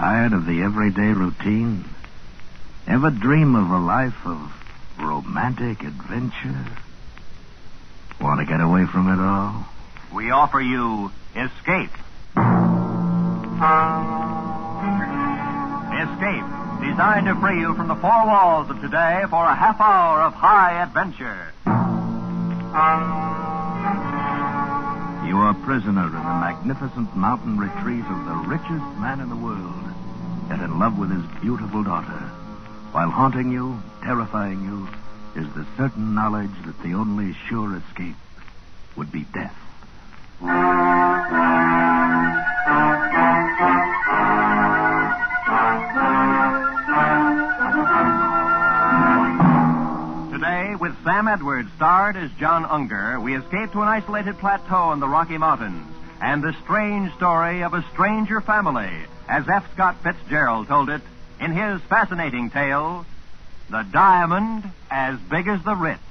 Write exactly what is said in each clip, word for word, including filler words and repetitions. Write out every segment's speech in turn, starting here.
Tired of the everyday routine? Ever dream of a life of romantic adventure? Want to get away from it all? We offer you Escape. Escape, designed to free you from the four walls of today for a half hour of high adventure. You are prisoner in the magnificent mountain retreat of the richest man in the world, yet in love with his beautiful daughter. While haunting you, terrifying you, is the certain knowledge that the only sure escape would be death. Today, with Sam Edwards starred as John Unger, we escape to an isolated plateau in the Rocky Mountains and the strange story of a stranger family, as F. Scott Fitzgerald told it in his fascinating tale, The Diamond as Big as the Ritz.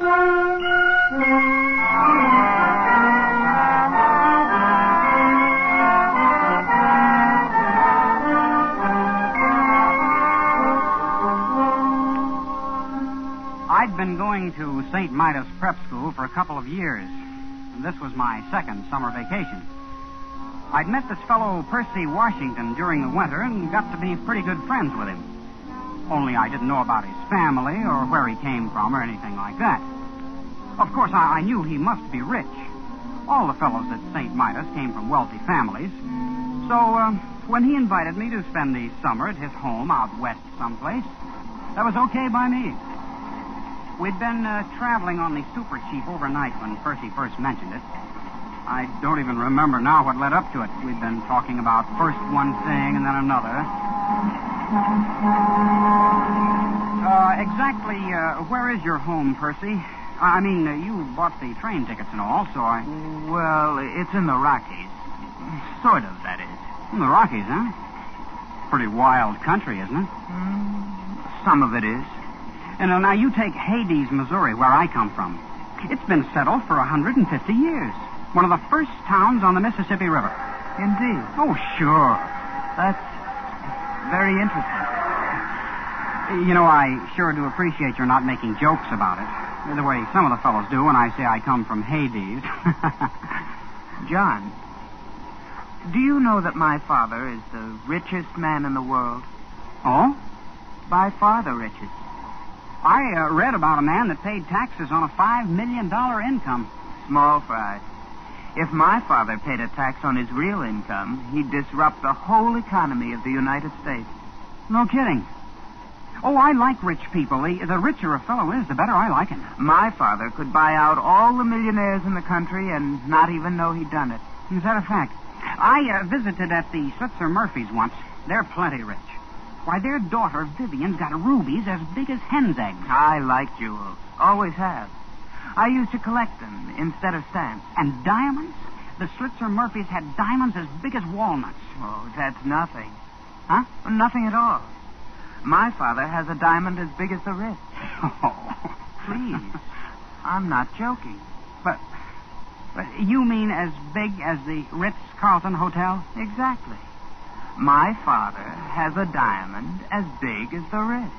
I'd been going to Saint Midas Prep School for a couple of years. This was my second summer vacation. I'd met this fellow Percy Washington during the winter and got to be pretty good friends with him. Only I didn't know about his family or where he came from or anything like that. Of course, I, I knew he must be rich. All the fellows at Saint Midas came from wealthy families. So, uh, when he invited me to spend the summer at his home out west someplace, that was okay by me. We'd been uh, traveling on the Super Chief overnight when Percy first mentioned it. I don't even remember now what led up to it. We'd been talking about first one thing and then another. Uh, exactly, uh, where is your home, Percy? I mean, uh, you bought the train tickets and all, so I... Well, it's in the Rockies. Sort of, that is. In the Rockies, huh? Pretty wild country, isn't it? Mm, some of it is. And uh, now you take Hades, Missouri, where I come from. It's been settled for one hundred fifty years. One of the first towns on the Mississippi River. Indeed. Oh, sure. That's very interesting. You know, I sure do appreciate your not making jokes about it. The way some of the fellows do when I say I come from Hades. John, do you know that my father is the richest man in the world? Oh? By far the richest. I uh, read about a man that paid taxes on a five million dollars income. Small fry. If my father paid a tax on his real income, he'd disrupt the whole economy of the United States. No kidding. Oh, I like rich people. The, the richer a fellow is, the better I like him. My father could buy out all the millionaires in the country and not even know he'd done it. Is that a fact? I uh, visited at the Switzer Murphys once. They're plenty rich. Why, their daughter, Vivian's got rubies as big as hen's eggs. I like jewels. Always have. I used to collect them instead of stamps. And diamonds? The Switzer Murphys had diamonds as big as walnuts. Oh, that's nothing. Huh? Nothing at all. My father has a diamond as big as the Ritz. Oh. Please. I'm not joking. But, but you mean as big as the Ritz-Carlton Hotel? Exactly. My father has a diamond as big as the Ritz.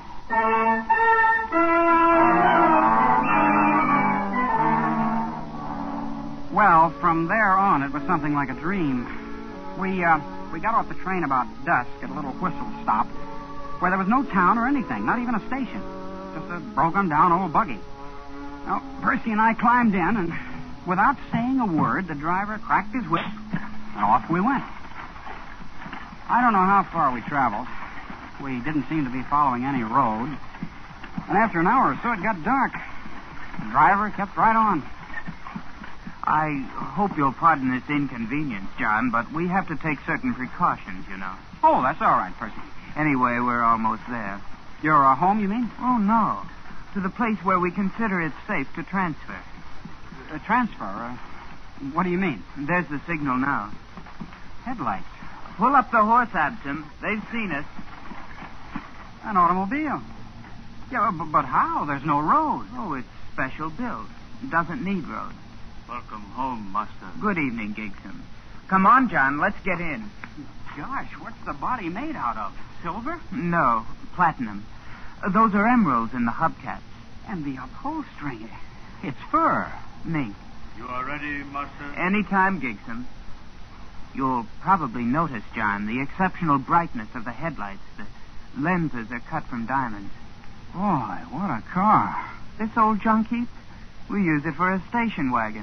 Well, from there on, it was something like a dream. We, uh, we got off the train about dusk at a little whistle stop where there was no town or anything, not even a station. Just a broken-down old buggy. Well, Percy and I climbed in, and without saying a word, the driver cracked his whip, and off we went. I don't know how far we traveled. We didn't seem to be following any road. And after an hour or so, it got dark. The driver kept right on. I hope you'll pardon this inconvenience, John, but we have to take certain precautions, you know. Oh, that's all right, Percy. Anyway, we're almost there. You're uh, home, you mean? Oh, no. To the place where we consider it safe to transfer. Uh, transfer? Uh, what do you mean? There's the signal now. Headlights. Pull up the horse, Absam. They've seen us. An automobile. Yeah, but, but how? There's no road. Oh, it's special built. It doesn't need road. Welcome home, Master. Good evening, Gigson. Come on, John. Let's get in. Gosh, what's the body made out of? Silver? No, platinum. Uh, Those are emeralds in the hubcaps. And the upholstery. It's fur. Mink. You are ready, Master? Anytime, Gigson. You'll probably notice, John, the exceptional brightness of the headlights. The lenses are cut from diamonds. Boy, what a car. This old junk heap, we use it for a station wagon.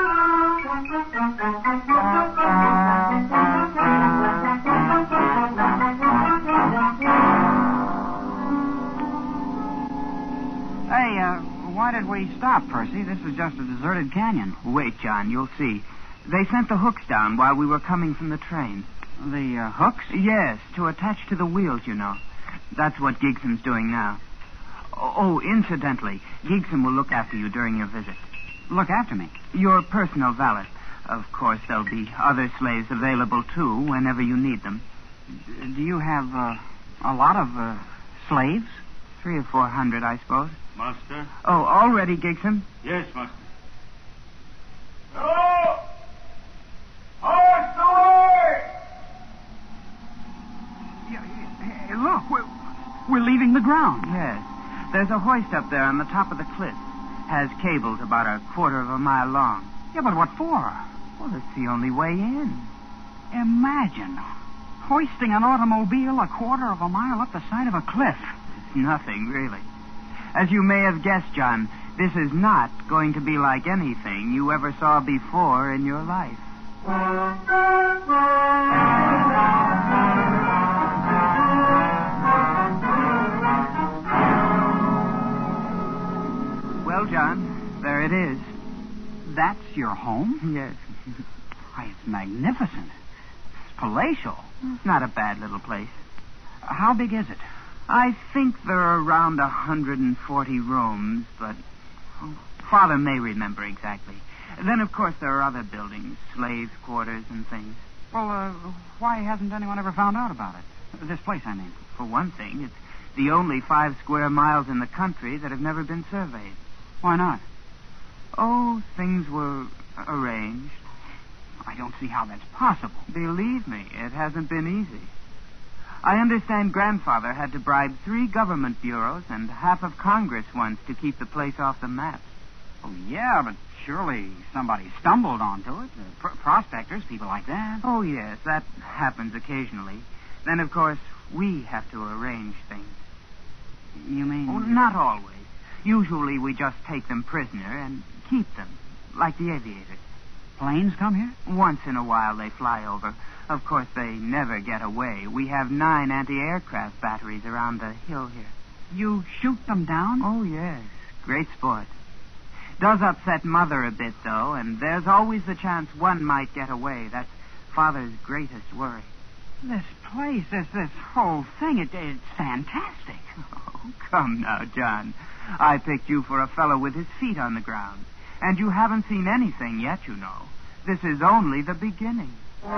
Hey, uh, why did we stop, Percy? This is just a deserted canyon. Wait, John, you'll see. They sent the hooks down while we were coming from the train. The uh, hooks? Yes, to attach to the wheels, you know. That's what Gigson's doing now. Oh, incidentally, Gigson will look after you during your visit. Look after me. Your personal valet. Of course, there'll be other slaves available, too, whenever you need them. D- do you have uh, a lot of uh, slaves? Three or four hundred, I suppose. Master? Oh, all ready, Gigson? Yes, Master. Hello! Horse away! Hey, look, we're, we're leaving the ground. Yes. There's a hoist up there on the top of the cliff. Has cables about a quarter of a mile long. Yeah, but what for? Well, it's the only way in. Imagine hoisting an automobile a quarter of a mile up the side of a cliff. It's nothing, really. As you may have guessed, John, this is not going to be like anything you ever saw before in your life. Well, John, there it is. That's your home? Yes. Why, it's magnificent. It's palatial. It's not a bad little place. How big is it? I think there are around one hundred forty rooms, but oh, Father may remember exactly. Then, of course, there are other buildings, slaves' quarters and things. Well, uh, why hasn't anyone ever found out about it? This place, I mean. For one thing, it's the only five square miles in the country that have never been surveyed. Why not? Oh, things were arranged. I don't see how that's possible. Believe me, it hasn't been easy. I understand Grandfather had to bribe three government bureaus and half of Congress once to keep the place off the map. Oh, yeah, but surely somebody stumbled onto it. Uh, pr- prospectors, people like that. Oh, yes, that happens occasionally. Then, of course, we have to arrange things. You mean? Oh, not always. Usually we just take them prisoner and keep them, like the aviators. Planes come here? Once in a while they fly over. Of course, they never get away. We have nine anti-aircraft batteries around the hill here. You shoot them down? Oh, yes. Great sport. Does upset Mother a bit, though, and there's always the chance one might get away. That's Father's greatest worry. This place, this this whole thing, it, it's fantastic. Oh, come now, John. I picked you for a fellow with his feet on the ground. And you haven't seen anything yet, you know. This is only the beginning.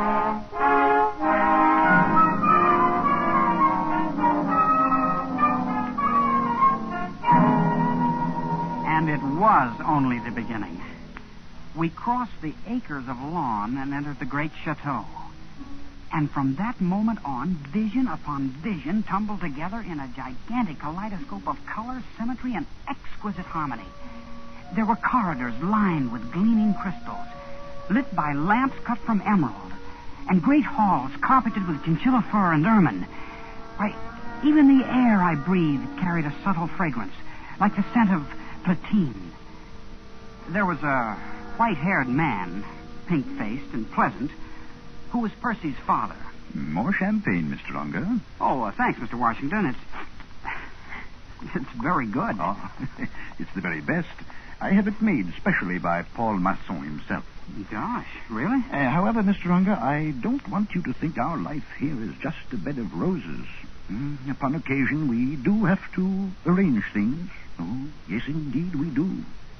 And it was only the beginning. We crossed the acres of lawn and entered the great chateau. And from that moment on, vision upon vision tumbled together in a gigantic kaleidoscope of color, symmetry, and exquisite harmony. There were corridors lined with gleaming crystals, lit by lamps cut from emerald, and great halls carpeted with chinchilla fur and ermine. Why, even the air I breathed carried a subtle fragrance, like the scent of platine. There was a white-haired man, pink-faced and pleasant, who was Percy's father. More champagne, Mister Unger. Oh, uh, thanks, Mister Washington. It's it's very good. Oh, it's the very best. I have it made specially by Paul Masson himself. Gosh, really? Uh, however, Mister Unger, I don't want you to think our life here is just a bed of roses. Mm, upon occasion, we do have to arrange things. Oh, yes, indeed, we do.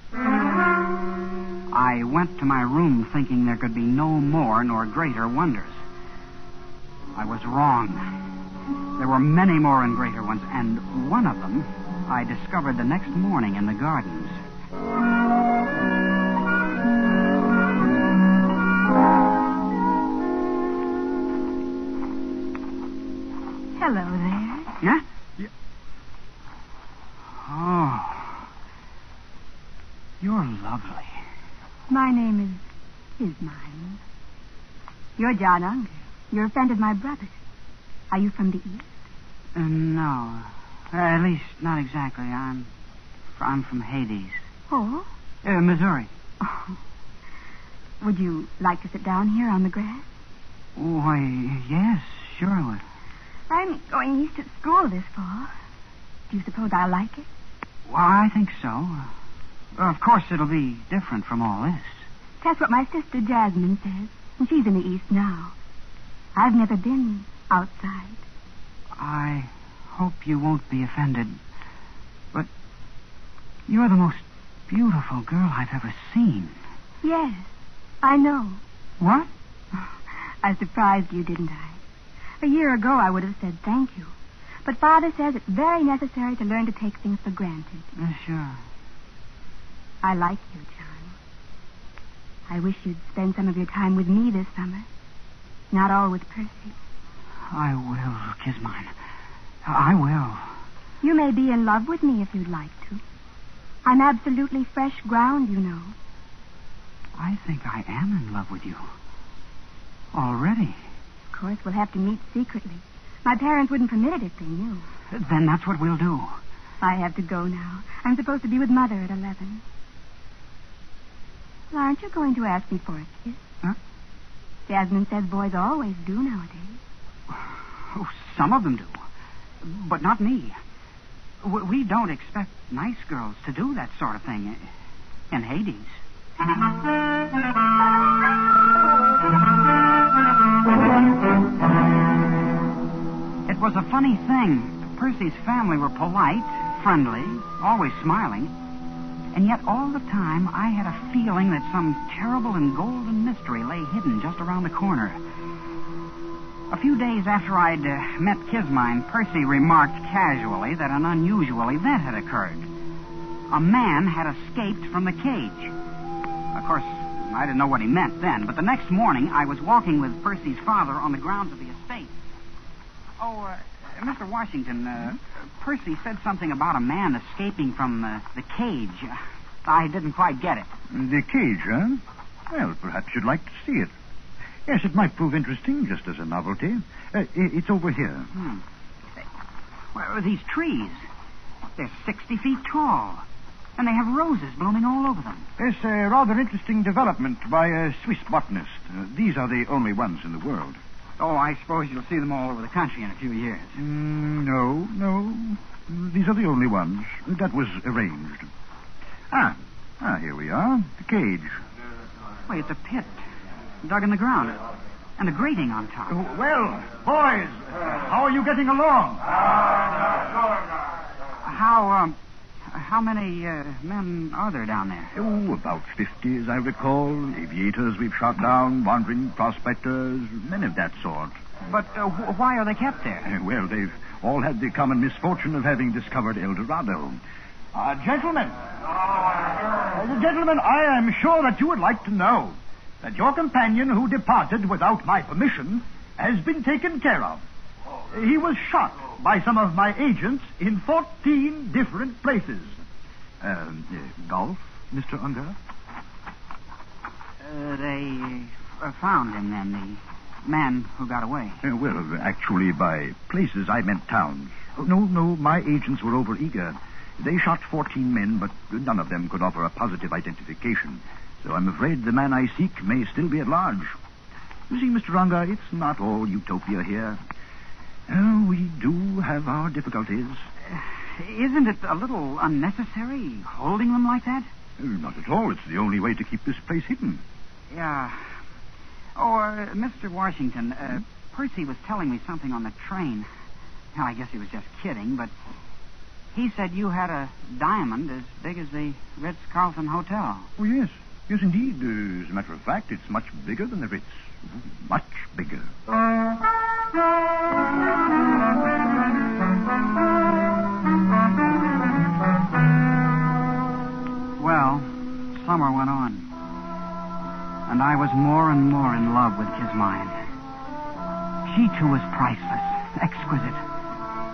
I went to my room thinking there could be no more nor greater wonders. I was wrong. There were many more and greater ones, and one of them I discovered the next morning in the gardens. Hello there. Yeah? yeah? Oh. You're lovely. My name is... is mine. You're John Unger. You're a friend of my brother's. Are you from the East? Uh, no. Uh, at least, not exactly. I'm... I'm from Hades. Oh? Uh, Missouri. Oh. Would you like to sit down here on the grass? Why, yes, sure I would. I'm going east at school this fall. Do you suppose I'll like it? Well, I think so. Uh, of course, it'll be different from all this. That's what my sister Jasmine says, and she's in the East now. I've never been outside. I hope you won't be offended, but you're the most beautiful girl I've ever seen. Yes, I know. What? I surprised you, didn't I? A year ago, I would have said thank you. But Father says it's very necessary to learn to take things for granted. Uh, sure. I like you, John. I wish you'd spend some of your time with me this summer. Not all with Percy. I will, Kismine. I will. You may be in love with me if you'd like to. I'm absolutely fresh ground, you know. I think I am in love with you. Already. Of course, we'll have to meet secretly. My parents wouldn't permit it if they knew. Then that's what we'll do. I have to go now. I'm supposed to be with Mother at eleven. Well, aren't you going to ask me for a kiss? Huh? Jasmine says boys always do nowadays. Oh, some of them do. But not me. W- We don't expect nice girls to do that sort of thing in Hades. It was a funny thing. Percy's family were polite, friendly, always smiling. And yet all the time I had a feeling that some terrible and golden mystery lay hidden just around the corner. A few days after I'd uh, met Kismine, Percy remarked casually that an unusual event had occurred. A man had escaped from the cage. Of course, I didn't know what he meant then, but the next morning I was walking with Percy's father on the grounds of the estate. Oh, uh, Mister Washington, uh, Percy said something about a man escaping from uh, the cage. I didn't quite get it. The cage, huh? Well, perhaps you'd like to see it. Yes, it might prove interesting, just as a novelty. Uh, it's over here. Hmm. Well, these trees, they're sixty feet tall, and they have roses blooming all over them. It's a rather interesting development by a Swiss botanist. Uh, these are the only ones in the world. Oh, I suppose you'll see them all over the country in a few years. Mm, no, no. These are the only ones. That was arranged. Ah, ah, here we are. The cage. Wait, it's a pit dug in the ground, and a grating on top. Oh, well, boys, how are you getting along? How, um, how many uh, men are there down there? Oh, about fifty, as I recall. Aviators we've shot down, wandering prospectors, men of that sort. But uh, wh- why are they kept there? Uh, well, they've all had the common misfortune of having discovered El Dorado. Uh, gentlemen, uh, gentlemen, I am sure that you would like to know that your companion who departed without my permission has been taken care of. He was shot by some of my agents in fourteen different places. Uh, uh, golf, Mister Unger? Uh, they uh, found him then, the man who got away. Uh, well, actually, by places I meant towns. Oh, no, no, my agents were overeager. They shot fourteen men, but none of them could offer a positive identification. So I'm afraid the man I seek may still be at large. You see, Mister Unger, it's not all utopia here. Uh, we do have our difficulties. Uh, isn't it a little unnecessary holding them like that? Uh, not at all. It's the only way to keep this place hidden. Yeah. Oh, uh, Mister Washington, uh, hmm? Percy was telling me something on the train. Well, I guess he was just kidding, but he said you had a diamond as big as the Ritz-Carlton Hotel. Oh, yes. Yes, indeed. Uh, as a matter of fact, it's much bigger than the Ritz. Much bigger. Well, summer went on, and I was more and more in love with Kismine. She, too, was priceless, exquisite.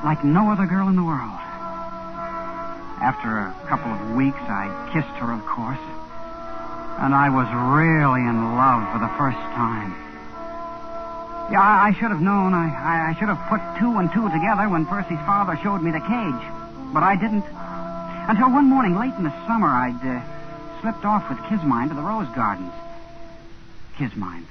like no other girl in the world. After a couple of weeks, I kissed her, of course. And I was really in love for the first time. Yeah, I, I should have known. I, I, I should have put two and two together when Percy's father showed me the cage. But I didn't. Until one morning late in the summer, I'd uh, slipped off with Kismine to the rose gardens. Kismine.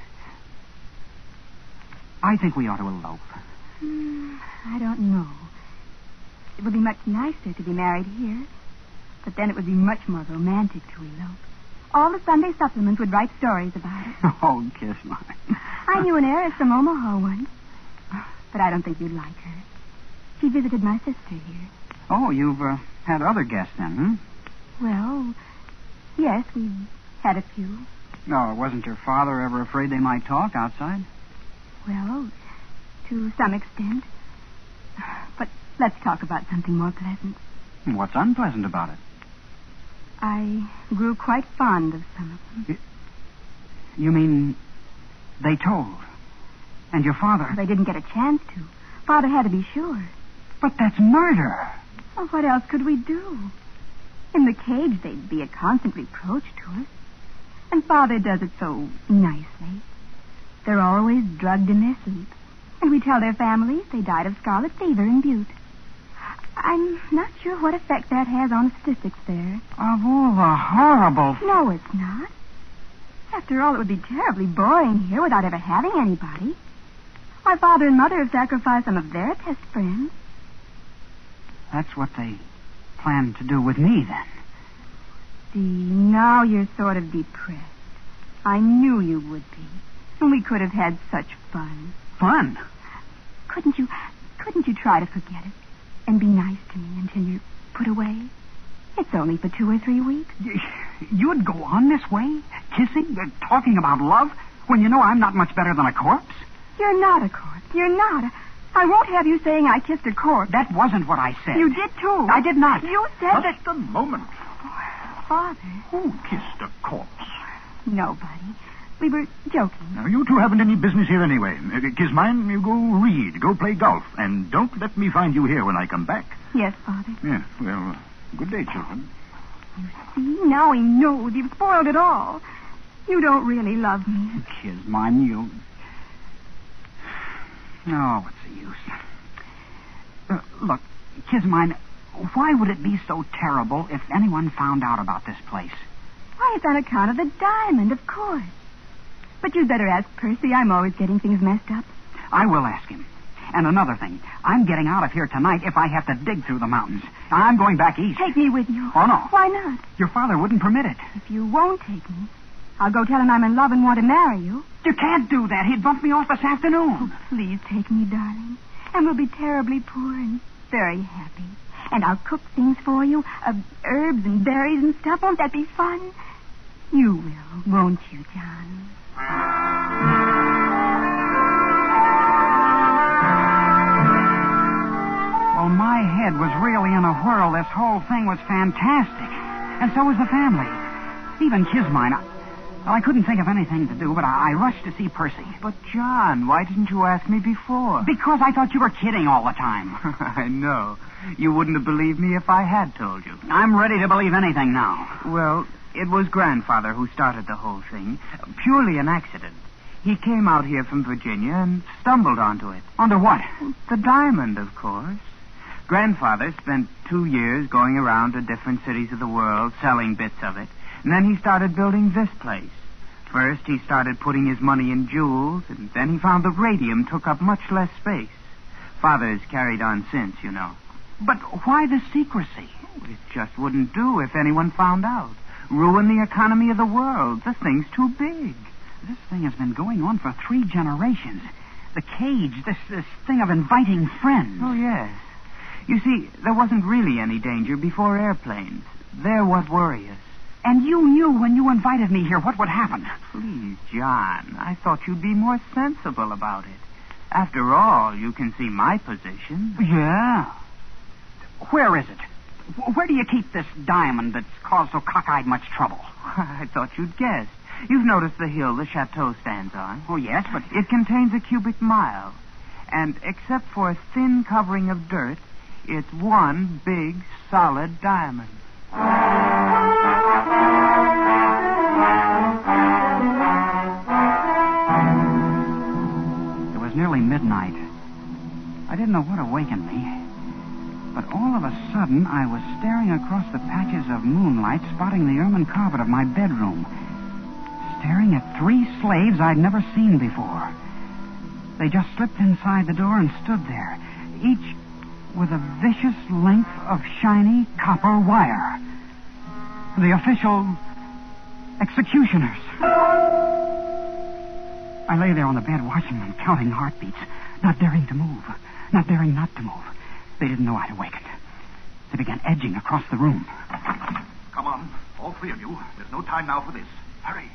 I think we ought to elope. Mm, I don't know. It would be much nicer to be married here. But then it would be much more romantic to elope. All the Sunday supplements would write stories about it. Oh, Kismine. I knew an heiress from Omaha once. But I don't think you'd like her. She visited my sister here. Oh, you've uh, had other guests then, hmm? Well, yes, we've had a few. No, wasn't your father ever afraid they might talk outside? Well, to some extent. But let's talk about something more pleasant. What's unpleasant about it? I grew quite fond of some of them. You mean they told? And your father... They didn't get a chance to. Father had to be sure. But that's murder. Well, what else could we do? In the cage, they'd be a constant reproach to us. And Father does it so nicely. They're always drugged in their sleep. And we tell their families they died of scarlet fever in Butte. I'm not sure what effect that has on statistics there. Of all the horrible... No, it's not. After all, it would be terribly boring here without ever having anybody. My father and mother have sacrificed some of their best friends. That's what they plan to do with me, then. See, now you're sort of depressed. I knew you would be. And we could have had such fun. Fun? Couldn't you, couldn't you try to forget it? And be nice to me until you're put away? It's only for two or three weeks. You'd go on this way? Kissing? Uh, talking about love? When you know I'm not much better than a corpse? You're not a corpse. You're not. I won't have you saying I kissed a corpse. That wasn't what I said. You did, too. I did not. You said... Just a moment. Father. Who kissed a corpse? Nobody. We were joking. Now, you two haven't any business here anyway. Uh, Kismine, you go read, go play golf, and don't let me find you here when I come back. Yes, Father. Yeah, well, uh, good day, children. You see, now he knows. You've spoiled it all. You don't really love me. Kismine, you... Oh, what's the use? Uh, look, Kismine, why would it be so terrible if anyone found out about this place? Why, it's on account of the diamond, of course. But you'd better ask Percy. I'm always getting things messed up. I will ask him. And another thing, I'm getting out of here tonight if I have to dig through the mountains. I'm going back east. Take me with you. Oh, no. Why not? Your father wouldn't permit it. If you won't take me, I'll go tell him I'm in love and want to marry you. You can't do that. He'd bump me off this afternoon. Oh, please take me, darling. And we'll be terribly poor and very happy. And I'll cook things for you, uh, herbs and berries and stuff. Won't that be fun? You will, won't you, John? Well, my head was really in a whirl. This whole thing was fantastic. And so was the family. Even Kismine. I, well, I couldn't think of anything to do, but I, I rushed to see Percy. But, John, why didn't you ask me before? Because I thought you were kidding all the time. I know. You wouldn't have believed me if I had told you. I'm ready to believe anything now. Well, it was Grandfather who started the whole thing. Purely an accident. He came out here from Virginia and stumbled onto it. Onto what? The diamond, of course. Grandfather spent two years going around to different cities of the world selling bits of it. And then he started building this place. First, he started putting his money in jewels, and then he found the radium took up much less space. Father's carried on since, you know. But why the secrecy? It just wouldn't do if anyone found out. Ruin the economy of the world. The thing's too big. This thing has been going on for three generations. The cage, this, this thing of inviting friends. Oh, yes. You see, there wasn't really any danger before airplanes. They're what worry us. And you knew when you invited me here what would happen. Please, John, I thought you'd be more sensible about it. After all, you can see my position. Yeah. Where is it? Where do you keep this diamond that's caused so cockeyed much trouble? I thought you'd guessed. You've noticed the hill the chateau stands on. Oh, yes, but... It contains a cubic mile. And except for a thin covering of dirt, It's one big, solid diamond. It was nearly midnight. I didn't know what awakened me, but all of a sudden I was staring across the patches of moonlight, spotting the ermine carpet of my bedroom, staring at three slaves I'd never seen before. They just slipped inside the door and stood there, each with a vicious length of shiny copper wire. The official executioners. I lay there on the bed watching them, counting heartbeats, not daring to move, not daring not to move. They didn't know I'd awakened. They began edging across the room. Come on, all three of you. There's no time now for this. Hurry.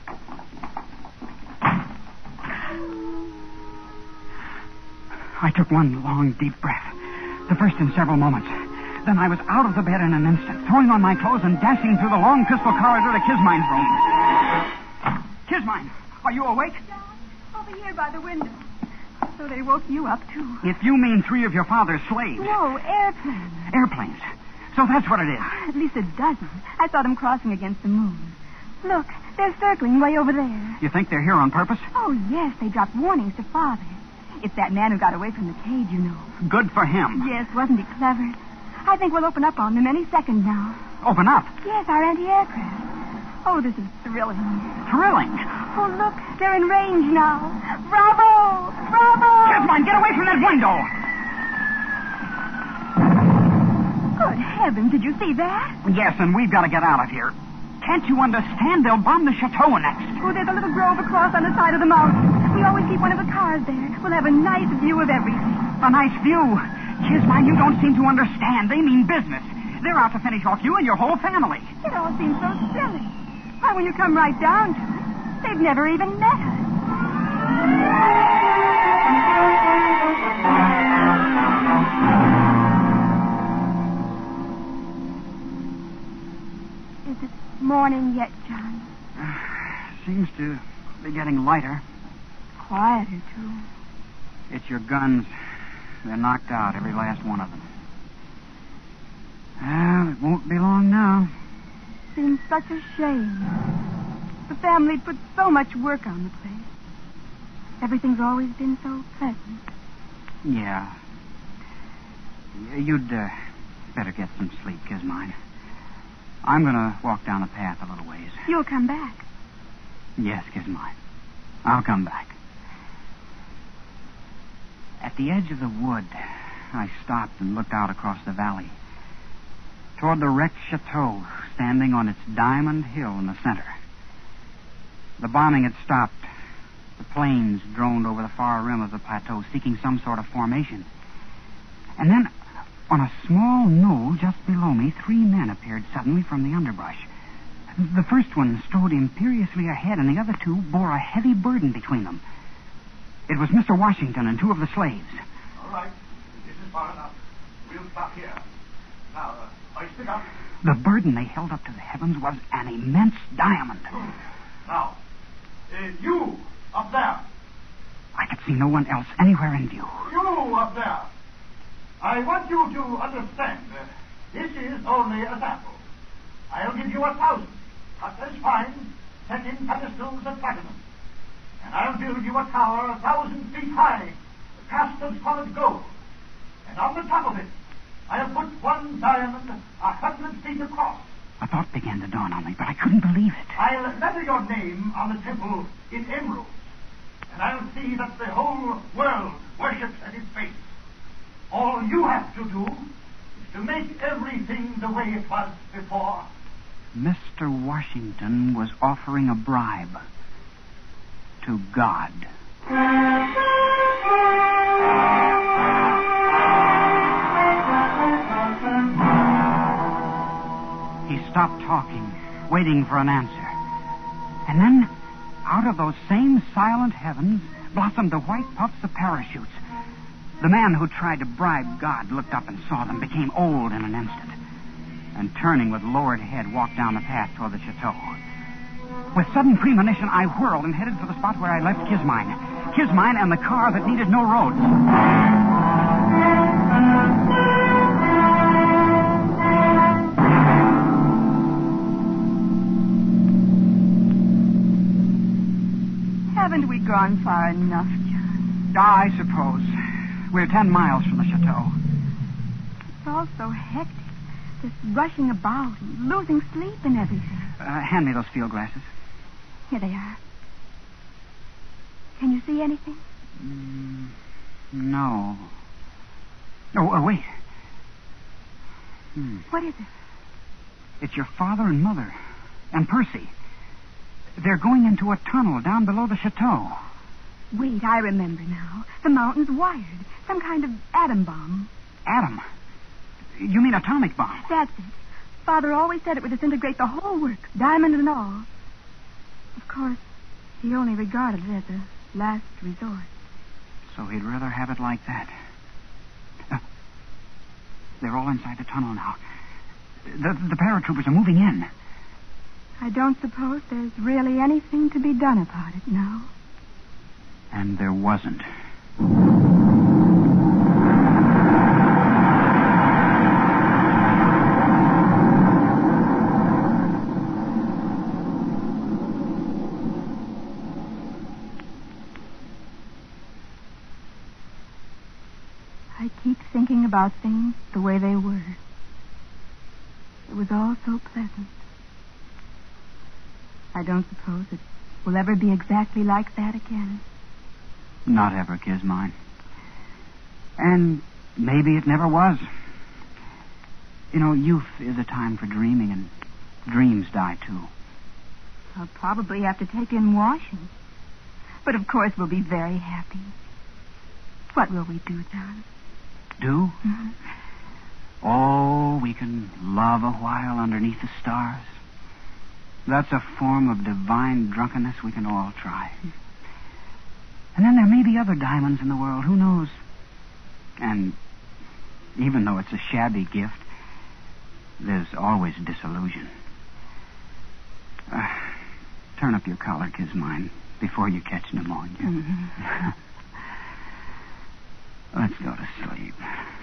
I took one long, deep breath, the first in several moments. Then I was out of the bed in an instant, throwing on my clothes and dashing through the long pistol corridor to Kismine's room. Kismine, are you awake? Over here by the window. So they woke you up, too. If you mean three of your father's slaves. No, airplanes. Airplanes. So that's what it is. At least a dozen. I saw them crossing against the moon. Look, they're circling way over there. You think they're here on purpose? Oh, yes, they dropped warnings to Father. It's that man who got away from the cage, you know. Good for him. Yes, wasn't he clever? I think we'll open up on them any second now. Open up? Yes, our anti-aircraft. Oh, this is thrilling. Thrilling? Oh, look, they're in range now. Bravo! Bravo! Kismine, get away from that window! Good heavens, did you see that? Yes, and we've got to get out of here. Can't you understand? They'll bomb the chateau next. Oh, there's a little grove across on the side of the mountain. We always keep one of the cars there. We'll have a nice view of everything. A nice view? Kismine, you don't seem to understand. They mean business. They're out to finish off you and your whole family. It all seems so silly. Why, when you come right down to it, they've never even met us. Is it morning yet, John? Seems to be getting lighter. Quieter, too. It's your guns. They're knocked out, every last one of them. Well, it won't be long now. Seems such a shame. The family put so much work on the place. Everything's always been so pleasant. Yeah. You'd uh, better get some sleep, Kismine. I'm going to walk down the path a little ways. You'll come back. Yes, Kismine. I'll come back. At the edge of the wood, I stopped and looked out across the valley toward the wrecked chateau standing on its diamond hill in the center. The bombing had stopped. The planes droned over the far rim of the plateau, seeking some sort of formation. And then, on a small knoll just below me, three men appeared suddenly from the underbrush. The first one strode imperiously ahead, and the other two bore a heavy burden between them. It was Mister Washington and two of the slaves. All right. This is far enough. We'll stop here. Now, uh, hoist it up. The burden they held up to the heavens was an immense diamond. Now, uh, you up there. I could see no one else anywhere in view. You up there. I want you to understand uh, this is only a sample. I'll give you a thousand, cut as fine, set in pedestals of platinum. And I'll build you a tower a thousand feet high, cast of solid gold. And on the top of it, I'll put one diamond a hundred feet across. A thought began to dawn on me, but I couldn't believe it. I'll letter your name on the temple in emeralds. And I'll see that the whole world worships at its base. All you have to do is to make everything the way it was before. Mister Washington was offering a bribe to God. He stopped talking, waiting for an answer. And then, out of those same silent heavens, blossomed the white puffs of parachutes. The man who tried to bribe God looked up and saw them, became old in an instant, and turning with lowered head, walked down the path toward the chateau. With sudden premonition, I whirled and headed for the spot where I left Kismine. Kismine and the car that needed no roads. gone far enough, John. I suppose. We're ten miles from the chateau. It's all so hectic. Just rushing about and losing sleep and everything. Uh, hand me those field glasses. Here they are. Can you see anything? Mm, no. Oh, uh, wait. Hmm. What is it? It's your father and mother. And Percy. They're going into a tunnel down below the chateau. Wait, I remember now. The mountain's wired. Some kind of atom bomb. Atom? You mean atomic bomb? That's it. Father always said it would disintegrate the whole works, diamond and all. Of course, he only regarded it as a last resort. So he'd rather have it like that. Uh, they're all inside the tunnel now. The, the paratroopers are moving in. I don't suppose there's really anything to be done about it, no? And there wasn't. I keep thinking about things the way they were. It was all so pleasant. I don't suppose it will ever be exactly like that again. Not ever, Kiz mine. And maybe it never was. You know, youth is a time for dreaming, and dreams die, too. I'll probably have to take in washing. But of course we'll be very happy. What will we do, John? Do? Mm-hmm. Oh, we can love a while underneath the stars. That's a form of divine drunkenness we can all try. And then there may be other diamonds in the world, who knows? And even though it's a shabby gift, there's always disillusion. Uh, turn up your collar, Kiz mine, before you catch pneumonia. Mm-hmm. Let's go to sleep.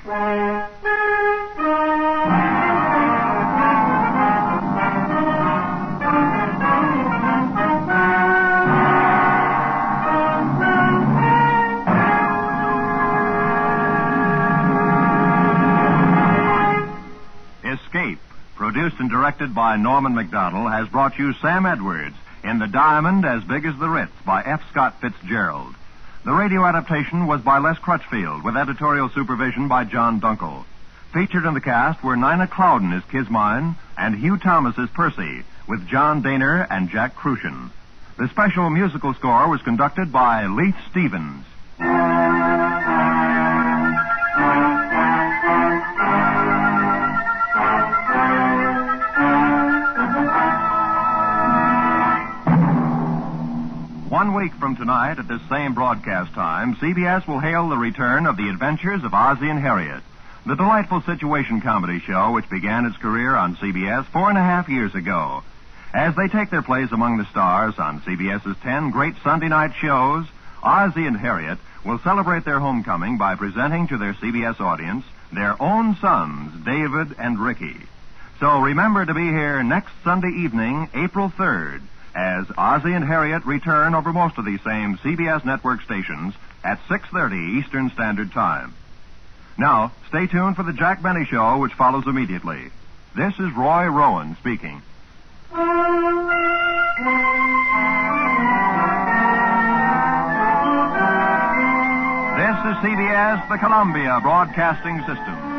Escape, produced and directed by Norman MacDonnell, has brought you Sam Edwards in The Diamond as Big as the Ritz by F. Scott Fitzgerald. The radio adaptation was by Les Crutchfield, with editorial supervision by John Dunkel. Featured in the cast were Nina Clouden as Kismine and Hugh Thomas as Percy, with John Daner and Jack Crucian. The special musical score was conducted by Leith Stevens. One week from tonight, at this same broadcast time, C B S will hail the return of The Adventures of Ozzie and Harriet, the delightful situation comedy show which began its career on C B S four and a half years ago. As they take their place among the stars on CBS's ten great Sunday night shows, Ozzie and Harriet will celebrate their homecoming by presenting to their C B S audience their own sons, David and Ricky. So remember to be here next Sunday evening, April third, as Ozzie and Harriet return over most of these same C B S network stations at six thirty Eastern Standard Time. Now, stay tuned for the Jack Benny Show, which follows immediately. This is Roy Rowan speaking. This is C B S, the Columbia Broadcasting System.